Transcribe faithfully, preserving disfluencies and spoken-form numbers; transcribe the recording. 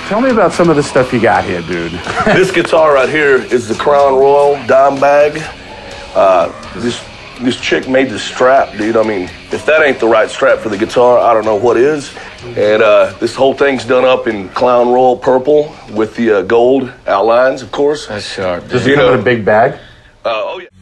Tell me about some of the stuff you got here, dude. This guitar right here is the Crown Royal Dimebag. Uh, this this chick made the strap, dude. I mean, if that ain't the right strap for the guitar, I don't know what is. And uh, this whole thing's done up in Crown Royal purple with the uh, gold outlines, of course. That's sharp. Does it come in a big bag? Uh, oh yeah.